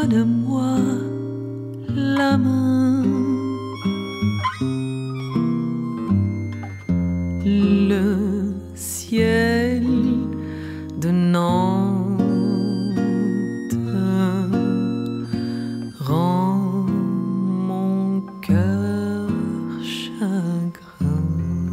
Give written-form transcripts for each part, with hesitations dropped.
donne-moi la main. Le ciel de Nantes rend mon cœur chagrin.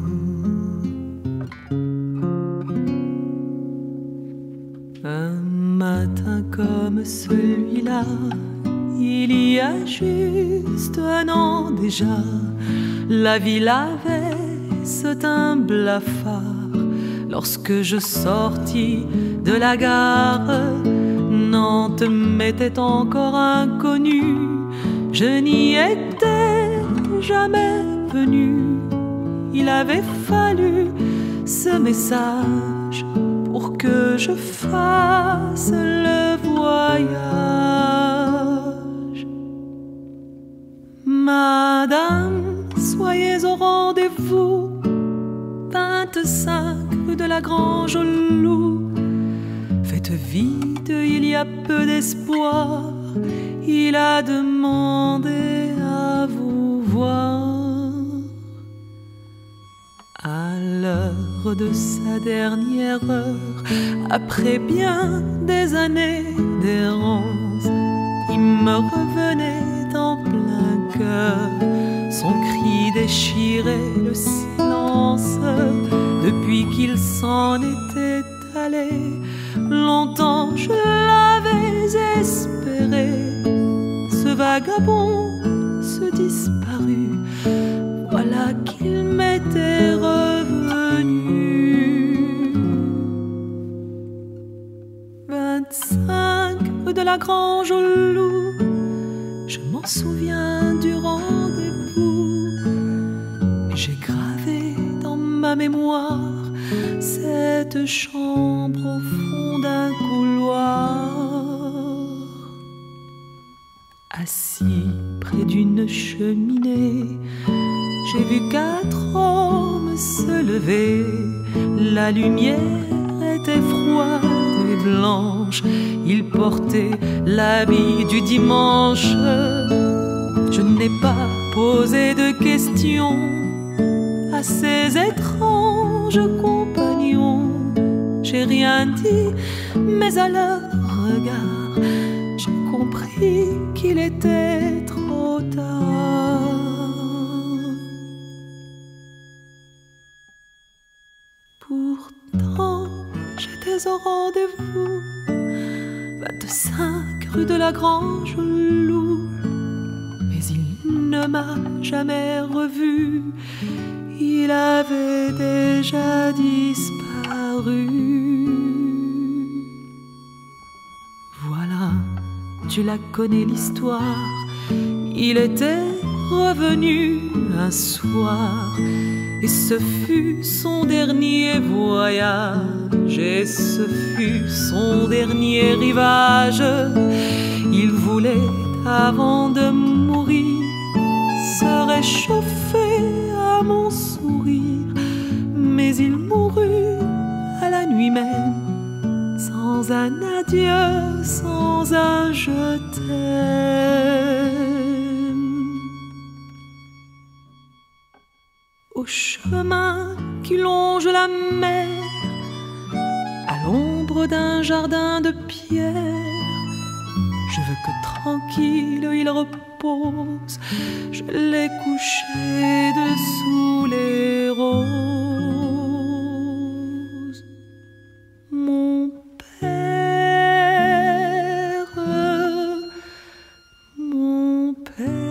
Un matin comme celui-là, il y a juste un an déjà, la ville avait ce teint blafard. Lorsque je sortis de la gare, Nantes m'était encore inconnue. Je n'y étais jamais venu. Il avait fallu ce message pour que je fasse le voyage. Madame, soyez au rendez-vous, 25 rue de la Grange au Loup. Faites vite, il y a peu d'espoir. Il a demandé à vous voir. À l'heure de sa dernière heure, après bien des années d'errance, il me revenait en plein cœur. Son cri déchirait le silence. Depuis qu'il s'en était allé, longtemps je l'avais espéré. Ce vagabond se disparut, voilà qu'il m'était revenu. 25 rue de la Grange au Loup, je m'en souviens du rendez-vous. J'ai gravé dans ma mémoire cette chambre au fond d'un couloir. Assis près d'une cheminée, j'ai vu 4 hommes se lever. La lumière était froide et blanche, ils portaient l'habit du dimanche. Je n'ai pas posé de questions à ces étranges compagnons. J'ai rien dit, mais à leur regard, j'ai compris qu'il était trop tard. Pourtant, j'étais au rendez-vous, 25 rue de la Grange au Loup. Mais il ne m'a jamais revu, il avait déjà disparu. Voilà, tu la connais l'histoire. Il était revenu un soir, et ce fut son dernier voyage, et ce fut son dernier rivage. Il voulait, avant de mourir, se réchauffer à mon sourire, mais il mourut à la nuit même, sans un adieu, sans un je t'aime. Au chemin qui longe la mer, à l'ombre d'un jardin de pierre, je veux que tranquille il repose. Je l'ai couché dessous les roses. Mon père, mon père.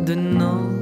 de nos